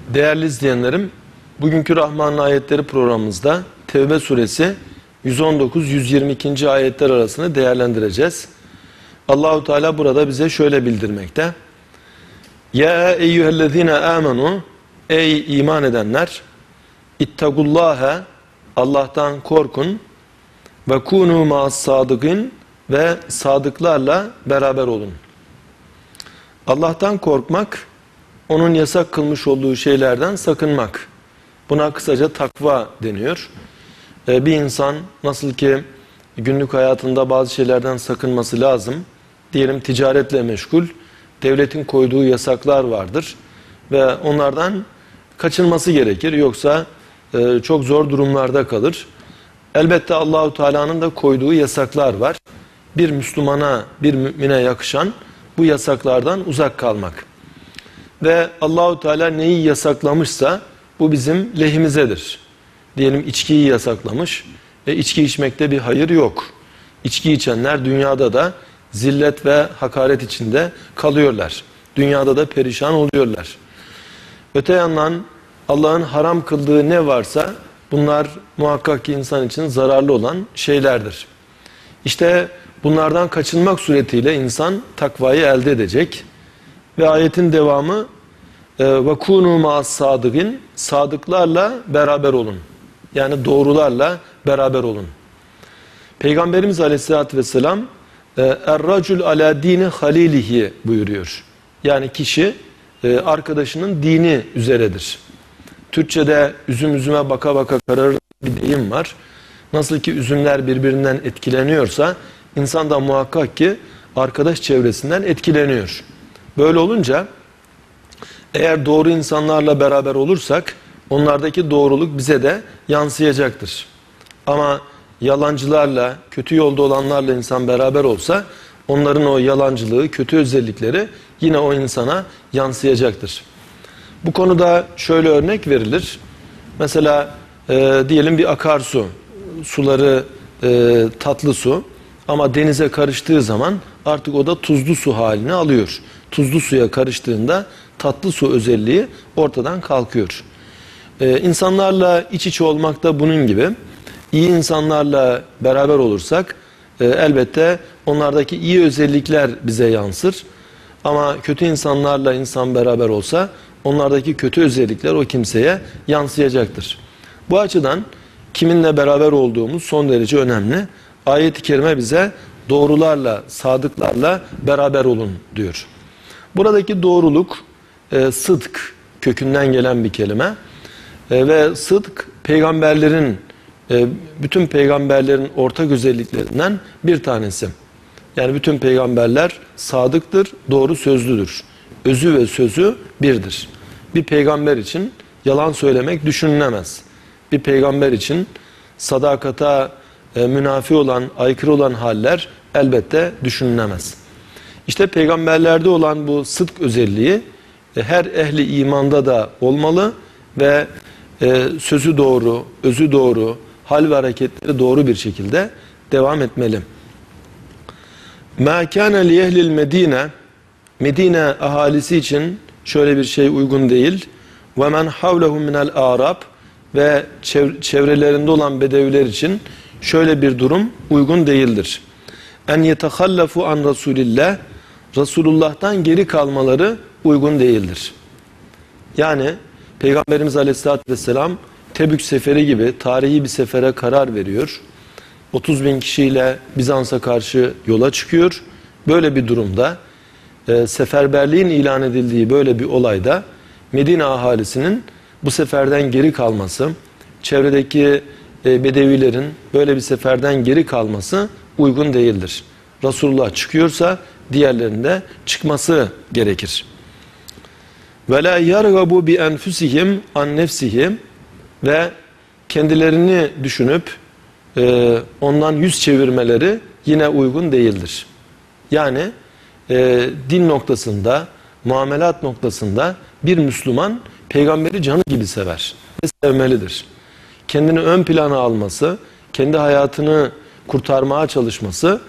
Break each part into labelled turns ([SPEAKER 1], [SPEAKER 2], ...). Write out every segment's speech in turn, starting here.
[SPEAKER 1] Değerli izleyenlerim, bugünkü Rahman'ın ayetleri programımızda Tevbe suresi 119-122. ayetler arasını değerlendireceğiz. Allahu Teala burada bize şöyle bildirmekte. Ya eyyühellezine amenu, ey iman edenler, ittakullâhe, Allah'tan korkun, ve kûnû ma'as sadıkîn, ve sadıklarla beraber olun. Allah'tan korkmak, onun yasak kılmış olduğu şeylerden sakınmak. Buna kısaca takva deniyor. Bir insan nasıl ki günlük hayatında bazı şeylerden sakınması lazım. Diyelim ticaretle meşgul, devletin koyduğu yasaklar vardır ve onlardan kaçınması gerekir. Yoksa çok zor durumlarda kalır. Elbette Allahu Teala'nın da koyduğu yasaklar var. Bir Müslümana, bir mümine yakışan bu yasaklardan uzak kalmak. Ve Allahu Teala neyi yasaklamışsa bu bizim lehimizedir. Diyelim içkiyi yasaklamış. İçki içmekte bir hayır yok. İçki içenler dünyada da zillet ve hakaret içinde kalıyorlar. Dünyada da perişan oluyorlar. Öte yandan Allah'ın haram kıldığı ne varsa bunlar muhakkak ki insan için zararlı olan şeylerdir. İşte bunlardan kaçınmak suretiyle insan takvayı elde edecek. Ve ayetin devamı وَكُونُوا مَعَ الصَّادِقِينَ, sadıklarla beraber olun. Yani doğrularla beraber olun. Peygamberimiz Aleyhisselatü Vesselam اَرْرَجُلْ عَلَى دِينِ خَلِيلِهِ buyuruyor. Yani kişi arkadaşının dini üzeredir. Türkçe'de üzüm üzüme baka baka kararır bir deyim var. Nasıl ki üzümler birbirinden etkileniyorsa insan da muhakkak ki arkadaş çevresinden etkileniyor. Böyle olunca eğer doğru insanlarla beraber olursak onlardaki doğruluk bize de yansıyacaktır. Ama yalancılarla, kötü yolda olanlarla insan beraber olsa onların o yalancılığı, kötü özellikleri yine o insana yansıyacaktır. Bu konuda şöyle örnek verilir. Mesela diyelim bir akarsu, suları tatlı su ama denize karıştığı zaman artık o da tuzlu su halini alıyor. Tuzlu suya karıştığında tatlı su özelliği ortadan kalkıyor. İnsanlarla iç içe olmak da bunun gibi. İyi insanlarla beraber olursak elbette onlardaki iyi özellikler bize yansır. Ama kötü insanlarla insan beraber olsa onlardaki kötü özellikler o kimseye yansıyacaktır. Bu açıdan kiminle beraber olduğumuz son derece önemli. Ayet-i kerime bize doğrularla, sadıklarla beraber olun diyor. Buradaki doğruluk sıdk kökünden gelen bir kelime. Ve sıdk peygamberlerin, bütün peygamberlerin ortak özelliklerinden bir tanesi. Yani bütün peygamberler sadıktır, doğru sözlüdür. Özü ve sözü birdir. Bir peygamber için yalan söylemek düşünülemez. Bir peygamber için sadakata münafi olan, aykırı olan haller elbette düşünülemez. İşte peygamberlerde olan bu sıdk özelliği her ehli imanda da olmalı ve sözü doğru, özü doğru, hal ve hareketleri doğru bir şekilde devam etmeli. مَا كَانَ لِيَهْلِ الْمَد۪ينَ, Medine ahalisi için şöyle bir şey uygun değil. وَمَنْ حَوْلَهُمْ مِنَ الْاَعْرَابِ, ve çevrelerinde olan bedeviler için şöyle bir durum uygun değildir. En yetehallafu an Rasulillah, Resulullah'tan geri kalmaları uygun değildir. Yani Peygamberimiz Aleyhisselatü Vesselam Tebük seferi gibi tarihi bir sefere karar veriyor. 30.000 kişiyle Bizans'a karşı yola çıkıyor. Böyle bir durumda seferberliğin ilan edildiği böyle bir olayda Medine ahalisinin bu seferden geri kalması, çevredeki bedevilerin böyle bir seferden geri kalması uygun değildir. Resulullah çıkıyorsa diğerlerinin de çıkması gerekir. وَلَا يَرْغَبُوا بِاَنْفُسِهِمْ عَنْ نَفْسِهِمْ, ve kendilerini düşünüp ondan yüz çevirmeleri yine uygun değildir. Yani din noktasında, muamelat noktasında bir Müslüman peygamberi canı gibi sever ve sevmelidir. Kendini ön plana alması, kendi hayatını kurtarmaya çalışması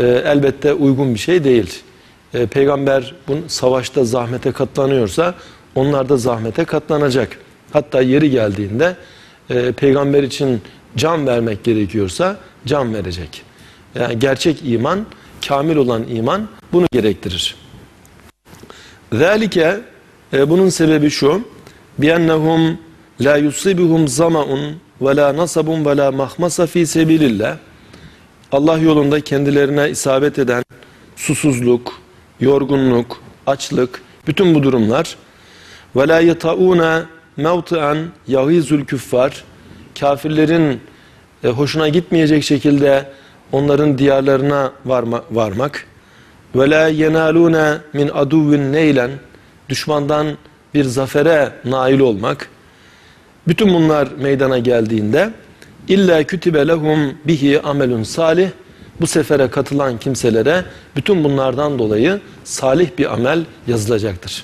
[SPEAKER 1] elbette uygun bir şey değil. Peygamber savaşta zahmete katlanıyorsa onlar da zahmete katlanacak. Hatta yeri geldiğinde peygamber için can vermek gerekiyorsa can verecek. Yani gerçek iman, kamil olan iman bunu gerektirir. Zalike, bunun sebebi şu: bi'ennehum la yusibuhum zama'un ve la nasabun ve la mahmasa fi sebilillah. Allah yolunda kendilerine isabet eden susuzluk, yorgunluk, açlık, bütün bu durumlar ve la yetauna mevti'an yahizul küffar, kafirlerin hoşuna gitmeyecek şekilde onların diyarlarına varmak ve la yenaluna min aduvvin neylen, düşmandan bir zafere nail olmak, bütün bunlar meydana geldiğinde illa kütübe lehum bihi amelun salih, bu sefere katılan kimselere bütün bunlardan dolayı salih bir amel yazılacaktır.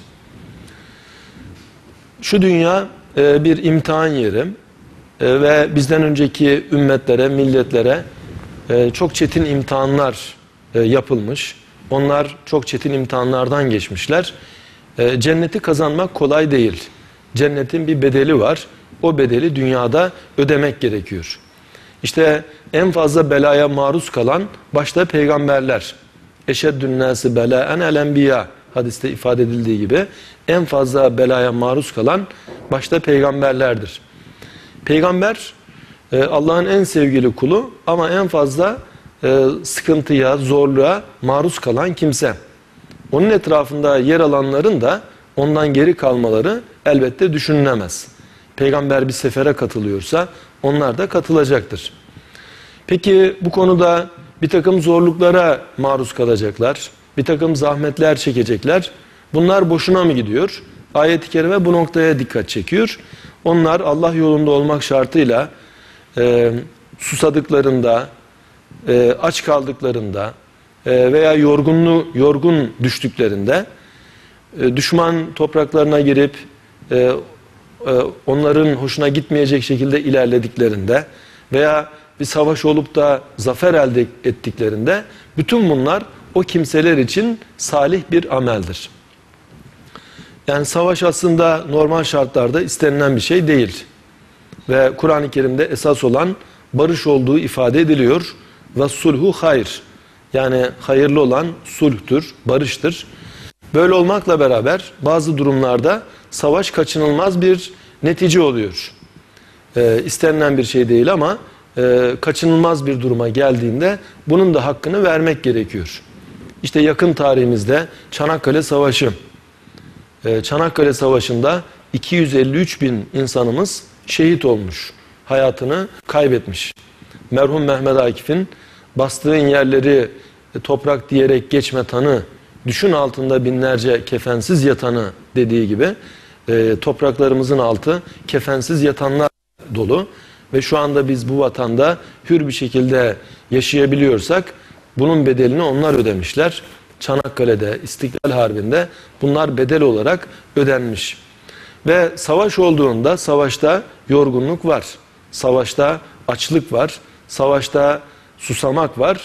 [SPEAKER 1] Şu dünya bir imtihan yeri ve bizden önceki ümmetlere, milletlere çok çetin imtihanlar yapılmış. Onlar çok çetin imtihanlardan geçmişler. Cenneti kazanmak kolay değil. Cennetin bir bedeli var. O bedeli dünyada ödemek gerekiyor. İşte en fazla belaya maruz kalan başta peygamberler. Eşeddün nâsi belâen el enbiya hadiste ifade edildiği gibi en fazla belaya maruz kalan başta peygamberlerdir. Peygamber Allah'ın en sevgili kulu ama en fazla sıkıntıya, zorluğa maruz kalan kimse. Onun etrafında yer alanların da ondan geri kalmaları elbette düşünülemez. Peygamber bir sefere katılıyorsa onlar da katılacaktır. Peki bu konuda bir takım zorluklara maruz kalacaklar, bir takım zahmetler çekecekler. Bunlar boşuna mı gidiyor? Ayet-i kerime bu noktaya dikkat çekiyor. Onlar Allah yolunda olmak şartıyla susadıklarında, aç kaldıklarında veya yorgun düştüklerinde düşman topraklarına girip onların hoşuna gitmeyecek şekilde ilerlediklerinde veya bir savaş olup da zafer elde ettiklerinde bütün bunlar o kimseler için salih bir ameldir. Yani savaş aslında normal şartlarda istenilen bir şey değil. Ve Kur'an-ı Kerim'de esas olan barış olduğu ifade ediliyor. Ve sulhu hayr. Yani hayırlı olan sulhtür, barıştır. Böyle olmakla beraber bazı durumlarda savaş kaçınılmaz bir netice oluyor. İstenilen bir şey değil ama kaçınılmaz bir duruma geldiğinde bunun da hakkını vermek gerekiyor. İşte yakın tarihimizde Çanakkale Savaşı. Çanakkale Savaşı'nda 253 bin insanımız şehit olmuş. Hayatını kaybetmiş. Merhum Mehmet Akif'in bastığın yerleri toprak diyerek geçme tanı, düşün altında binlerce kefensiz yatanı dediği gibi topraklarımızın altı kefensiz yatanlar dolu ve şu anda biz bu vatanda hür bir şekilde yaşayabiliyorsak bunun bedelini onlar ödemişler. Çanakkale'de, İstiklal Harbi'nde bunlar bedel olarak ödenmiş. Ve savaş olduğunda savaşta yorgunluk var. Savaşta açlık var. Savaşta susamak var.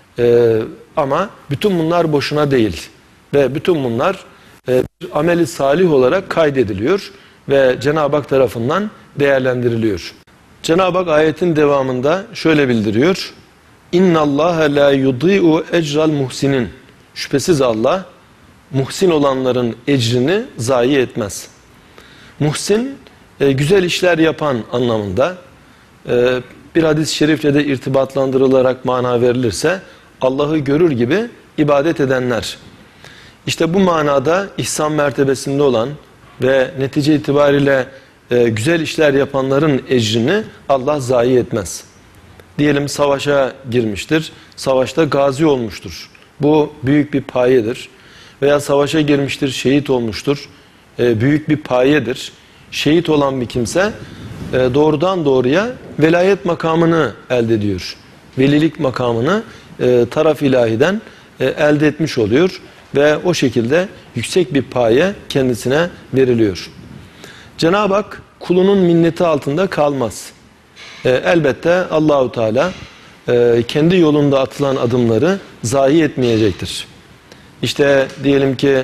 [SPEAKER 1] Ama bütün bunlar boşuna değil. Ve bütün bunlar ameli salih olarak kaydediliyor ve Cenab-ı Hak tarafından değerlendiriliyor. Cenab-ı Hak ayetin devamında şöyle bildiriyor. İnna Allah la yudî'u ecral muhsinin. Şüphesiz Allah muhsin olanların ecrini zayi etmez. Muhsin güzel işler yapan anlamında, bir hadis-i şerifle de irtibatlandırılarak mana verilirse Allah'ı görür gibi ibadet edenler. İşte bu manada ihsan mertebesinde olan ve netice itibariyle güzel işler yapanların ecrini Allah zayi etmez. Diyelim savaşa girmiştir, savaşta gazi olmuştur. Bu büyük bir payedir. Veya savaşa girmiştir, şehit olmuştur. Büyük bir payedir. Şehit olan bir kimse doğrudan doğruya velayet makamını elde ediyor. Velilik makamını taraf ilahiden elde etmiş oluyor. Ve o şekilde yüksek bir paye kendisine veriliyor. Cenab-ı Hak kulunun minneti altında kalmaz. Elbette Allahu Teala kendi yolunda atılan adımları zayi etmeyecektir. İşte diyelim ki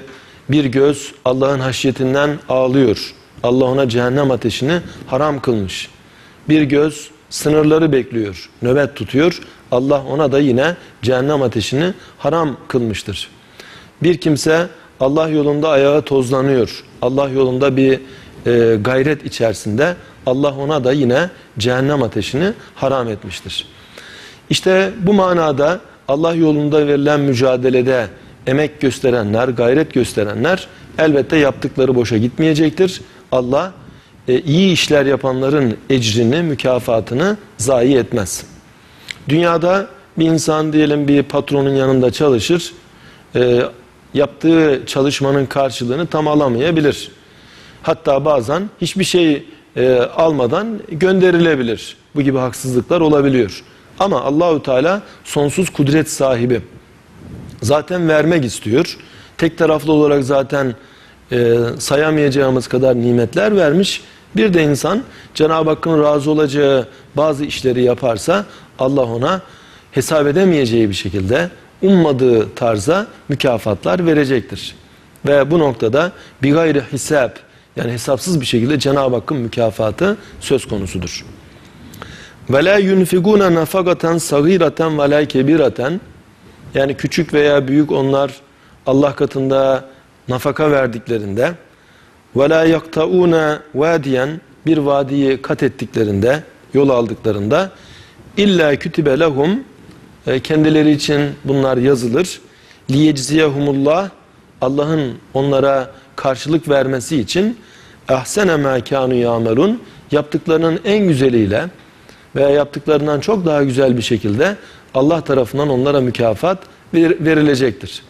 [SPEAKER 1] Bir göz Allah'ın haşyetinden ağlıyor. Allah ona cehennem ateşini haram kılmış. Bir göz sınırları bekliyor, nöbet tutuyor. Allah ona da yine cehennem ateşini haram kılmıştır. Bir kimse Allah yolunda ayağı tozlanıyor. Allah yolunda bir gayret içerisinde. Allah ona da yine cehennem ateşini haram etmiştir. İşte bu manada Allah yolunda verilen mücadelede emek gösterenler, gayret gösterenler elbette yaptıkları boşa gitmeyecektir. Allah iyi işler yapanların ecrini, mükafatını zayi etmez. Dünyada bir insan diyelim bir patronun yanında çalışır, yaptığı çalışmanın karşılığını tam alamayabilir. Hatta bazen hiçbir şey almadan gönderilebilir. Bu gibi haksızlıklar olabiliyor. Ama Allahu Teala sonsuz kudret sahibi. Zaten vermek istiyor. Tek taraflı olarak zaten sayamayacağımız kadar nimetler vermiş. Bir de insan Cenab-ı Hakk'ın razı olacağı bazı işleri yaparsa Allah ona hesap edemeyeceği bir şekilde ummadığı tarza mükafatlar verecektir. Ve bu noktada bir gayri hesap, yani hesapsız bir şekilde Cenab-ı Hakk'ın mükafatı söz konusudur. Ve la yunfiguna nafaqatan sagiratan ve la kebiratan, yani küçük veya büyük onlar Allah katında nafaka verdiklerinde, ve la yaktauna vadiyen, bir vadiyi kat ettiklerinde, yol aldıklarında, illa kütübe lehum, kendileri için bunlar yazılır. Liyecziyehumullah, Allah'ın onlara karşılık vermesi için ahsene ma kanu yamelun, yaptıklarının en güzeliyle veya yaptıklarından çok daha güzel bir şekilde Allah tarafından onlara mükafat verilecektir.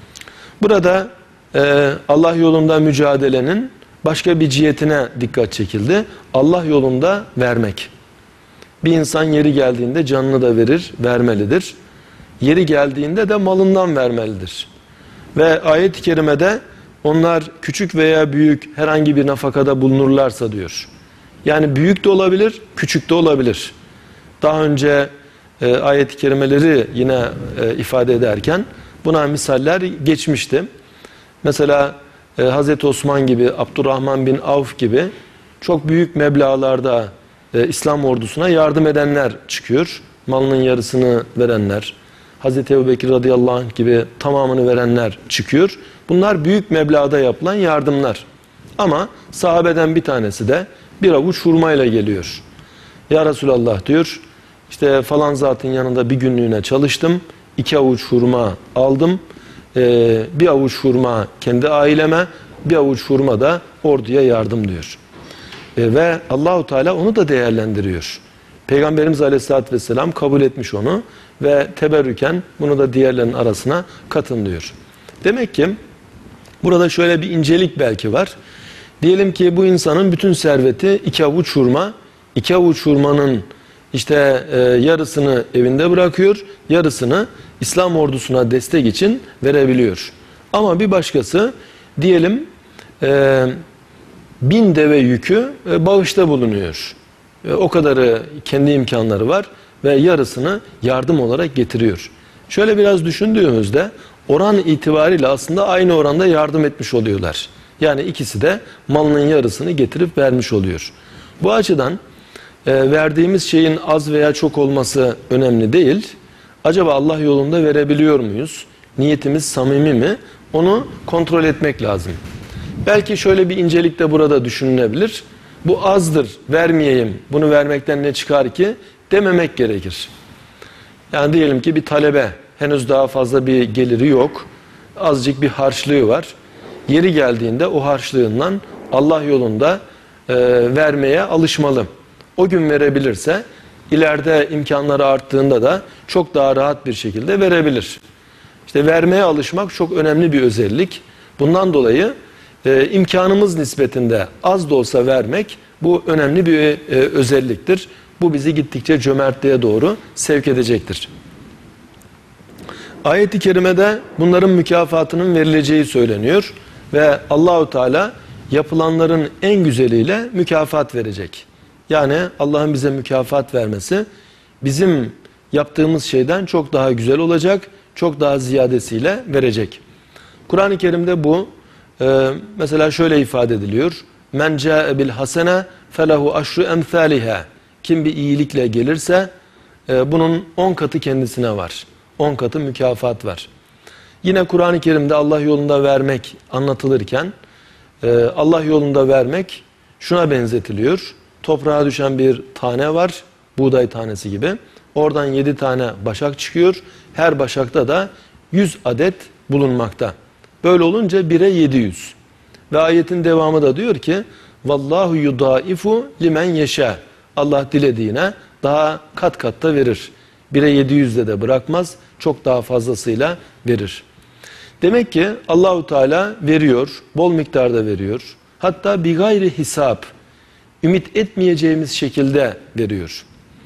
[SPEAKER 1] Burada Allah yolunda mücadelenin başka bir cihetine dikkat çekildi. Allah yolunda vermek. Bir insan yeri geldiğinde canını da verir, vermelidir. Yeri geldiğinde de malından vermelidir. Ve ayet-i kerimede onlar küçük veya büyük herhangi bir nafakada bulunurlarsa diyor. Yani büyük de olabilir, küçük de olabilir. Daha önce ayet-i kerimeleri yine ifade ederken buna misaller geçmişti. Mesela Hazreti Osman gibi, Abdurrahman bin Avf gibi çok büyük meblağlarda İslam ordusuna yardım edenler çıkıyor. Malının yarısını verenler, Hazreti Ebubekir radıyallahu anh gibi tamamını verenler çıkıyor. Bunlar büyük meblağda yapılan yardımlar. Ama sahabeden bir tanesi de bir avuç hurmayla geliyor. Ya Resulallah diyor, işte falan zatın yanında bir günlüğüne çalıştım. 2 avuç hurma aldım. Bir avuç hurma kendi aileme, bir avuç hurma da orduya yardım diyor. Ve Allahu Teala onu da değerlendiriyor. Peygamberimiz Aleyhisselatü Vesselam kabul etmiş onu ve teberrüken bunu da diğerlerinin arasına katın diyor. Demek ki burada şöyle bir incelik belki var. Diyelim ki bu insanın bütün serveti 2 avuç hurma. 2 avuç hurmanın işte yarısını evinde bırakıyor, yarısını İslam ordusuna destek için verebiliyor. Ama bir başkası diyelim 1000 deve yükü bağışta bulunuyor. O kadarı kendi imkanları var ve yarısını yardım olarak getiriyor. Şöyle biraz düşündüğümüzde oran itibariyle aslında aynı oranda yardım etmiş oluyorlar. Yani ikisi de malının yarısını getirip vermiş oluyor. Bu açıdan verdiğimiz şeyin az veya çok olması önemli değil. Acaba Allah yolunda verebiliyor muyuz? Niyetimiz samimi mi? Onu kontrol etmek lazım. Belki şöyle bir incelik de burada düşünülebilir. Bu azdır, vermeyeyim, bunu vermekten ne çıkar ki dememek gerekir. Yani diyelim ki bir talebe, henüz daha fazla bir geliri yok, azıcık bir harçlığı var. Yeri geldiğinde o harçlığından Allah yolunda vermeye alışmalı. O gün verebilirse ileride imkanları arttığında da çok daha rahat bir şekilde verebilir. İşte vermeye alışmak çok önemli bir özellik. Bundan dolayı imkanımız nispetinde az da olsa vermek bu önemli bir özelliktir. Bu bizi gittikçe cömertliğe doğru sevk edecektir. Ayet-i kerimede bunların mükafatının verileceği söyleniyor ve Allahu Teala yapılanların en güzeliyle mükafat verecek. Yani Allah'ın bize mükafat vermesi bizim yaptığımız şeyden çok daha güzel olacak, çok daha ziyadesiyle verecek. Kur'an-ı Kerim'de bu Mesela şöyle ifade ediliyor. Men ca'e bil hasene felehu aşru emthaliha. Kim bir iyilikle gelirse bunun 10 katı kendisine var. 10 katı mükafat var. Yine Kur'an-ı Kerim'de Allah yolunda vermek anlatılırken Allah yolunda vermek şuna benzetiliyor. Toprağa düşen bir tane var, buğday tanesi gibi. Oradan 7 tane başak çıkıyor. Her başakta da 100 adet bulunmakta. Böyle olunca 1'e 700. Ve ayetin devamı da diyor ki vallahu yudaifu limen yeşâ. Allah dilediğine daha kat kat da verir. 1'e 700'de de bırakmaz. Çok daha fazlasıyla verir. Demek ki Allahu Teala veriyor, bol miktarda veriyor. Hatta bir gayri hesap, ümit etmeyeceğimiz şekilde veriyor.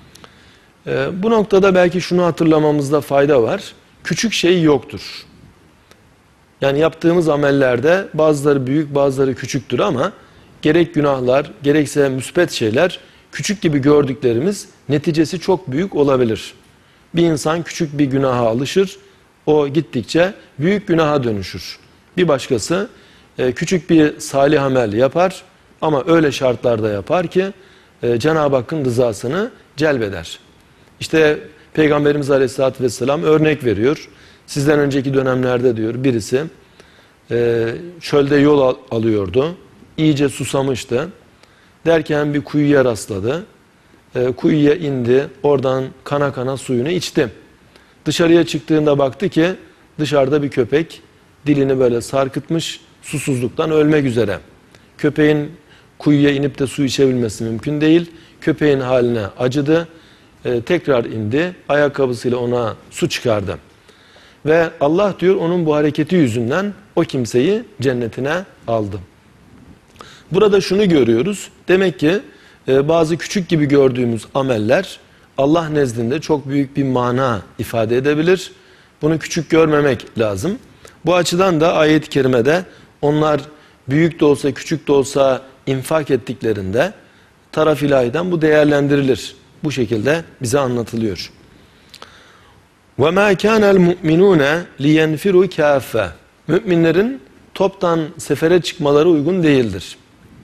[SPEAKER 1] Bu noktada belki şunu hatırlamamızda fayda var. Küçük şey yoktur. Yani yaptığımız amellerde bazıları büyük, bazıları küçüktür ama gerek günahlar, gerekse müspet şeyler, küçük gibi gördüklerimiz neticesi çok büyük olabilir. Bir insan küçük bir günaha alışır, o gittikçe büyük günaha dönüşür. Bir başkası küçük bir salih amel yapar ama öyle şartlarda yapar ki Cenab-ı Hakk'ın rızasını celbeder. İşte Peygamberimiz Aleyhisselatü Vesselam örnek veriyor. Sizden önceki dönemlerde diyor birisi çölde yol alıyordu. İyice susamıştı. Derken bir kuyuya rastladı. Kuyuya indi. Oradan kana kana suyunu içti. Dışarıya çıktığında baktı ki dışarıda bir köpek dilini böyle sarkıtmış, susuzluktan ölmek üzere. Köpeğin kuyuya inip de su içebilmesi mümkün değil. Köpeğin haline acıdı. Tekrar indi. Ayakkabısıyla ona su çıkardı. Ve Allah diyor onun bu hareketi yüzünden o kimseyi cennetine aldı. Burada şunu görüyoruz. Demek ki bazı küçük gibi gördüğümüz ameller Allah nezdinde çok büyük bir mana ifade edebilir. Bunu küçük görmemek lazım. Bu açıdan da ayet-i kerimede onlar büyük de olsa küçük de olsa infak ettiklerinde taraf ilahiden bu değerlendirilir. Bu şekilde bize anlatılıyor. وَمَا كَانَ الْمُؤْمِنُونَ لِيَنْفِرُوا كَافَّةً. Müminlerin toptan sefere çıkmaları uygun değildir.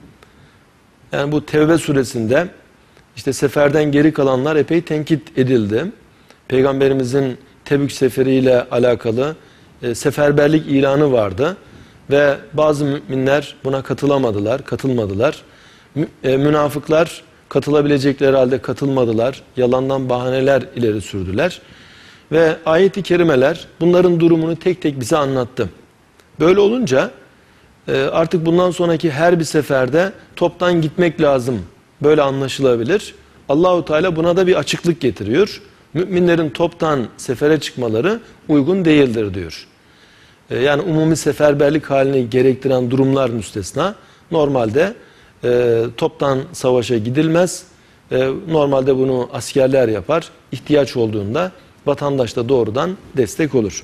[SPEAKER 1] Yani bu Tevbe suresinde işte seferden geri kalanlar epey tenkit edildi. Peygamberimizin Tebük seferiyle alakalı seferberlik ilanı vardı. Ve bazı müminler buna katılmadılar. Münafıklar katılabilecekleri halde katılmadılar. Yalandan bahaneler ileri sürdüler. Ve ayet-i kerimeler bunların durumunu tek tek bize anlattı. Böyle olunca artık bundan sonraki her bir seferde toptan gitmek lazım. Böyle anlaşılabilir. Allahu Teala buna da bir açıklık getiriyor. Müminlerin toptan sefere çıkmaları uygun değildir diyor. Yani umumi seferberlik halini gerektiren durumlar müstesna. Normalde toptan savaşa gidilmez. Normalde bunu askerler yapar. İhtiyaç olduğunda vatandaş da doğrudan destek olur.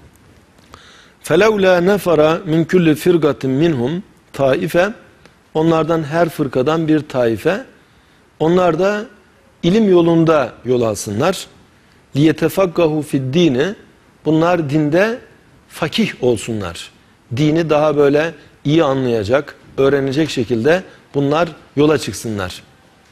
[SPEAKER 1] فَلَوْلَا نَفَرَ مِنْ كُلِّ فِرْقَةٍ مِنْهُمْ taife. Onlardan her fırkadan bir taife. Onlar da ilim yolunda yol alsınlar. لِيَتَفَقَّهُ فِي الدِّينِ. Bunlar dinde fakih olsunlar. Dini daha böyle iyi anlayacak, öğrenecek şekilde bunlar yola çıksınlar.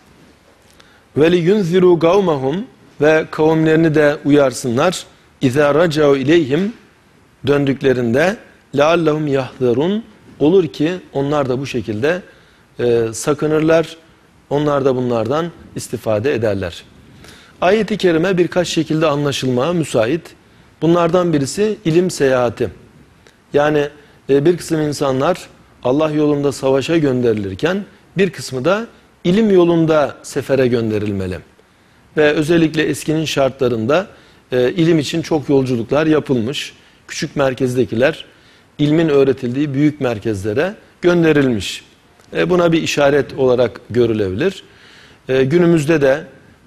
[SPEAKER 1] وَلِيُنْذِرُوا قَوْمَهُمْ. Ve kavimlerini de uyarsınlar. اِذَا رَجَعُوا اِلَيْهِمْ. Döndüklerinde لَعَلَّهُمْ يَحْذَرُونَ. Olur ki onlar da bu şekilde sakınırlar. Onlar da bunlardan istifade ederler. Ayet-i kerime birkaç şekilde anlaşılmaya müsait. Bunlardan birisi ilim seyahati. Yani bir kısım insanlar Allah yolunda savaşa gönderilirken bir kısmı da ilim yolunda sefere gönderilmeli. Ve özellikle eskinin şartlarında ilim için çok yolculuklar yapılmış. Küçük merkezdekiler ilmin öğretildiği büyük merkezlere gönderilmiş. Buna bir işaret olarak görülebilir. Günümüzde de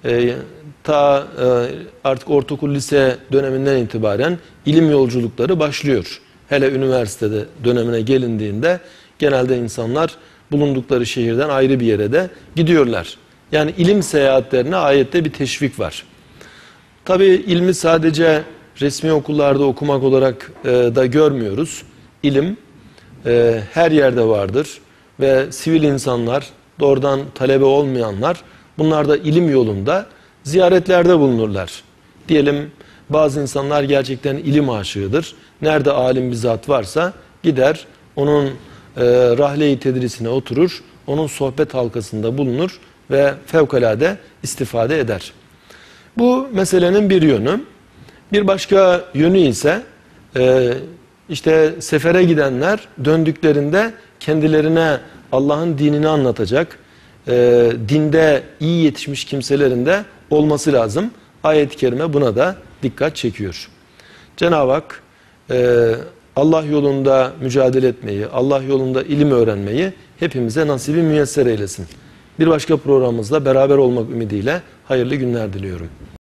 [SPEAKER 1] artık ortaokul lise döneminden itibaren ilim yolculukları başlıyor. Hele üniversitede dönemine gelindiğinde genelde insanlar bulundukları şehirden ayrı bir yere de gidiyorlar. Yani ilim seyahatlerine ayette bir teşvik var. Tabi ilmi sadece resmi okullarda okumak olarak da görmüyoruz. İlim her yerde vardır ve sivil insanlar, doğrudan talebe olmayanlar, bunlar da ilim yolunda ziyaretlerde bulunurlar. Diyelim bazı insanlar gerçekten ilim aşığıdır. Nerede alim bir zat varsa gider, onun rahle-i tedrisine oturur, onun sohbet halkasında bulunur ve fevkalade istifade eder. Bu meselenin bir yönü. Bir başka yönü ise işte sefere gidenler döndüklerinde kendilerine Allah'ın dinini anlatacak, dinde iyi yetişmiş kimselerin de olması lazım. Ayet-i kerime buna da dikkat çekiyor. Cenab-ı Hak Allah yolunda mücadele etmeyi, Allah yolunda ilim öğrenmeyi hepimize nasibi müyesser eylesin. Bir başka programımızda beraber olmak ümidiyle hayırlı günler diliyorum.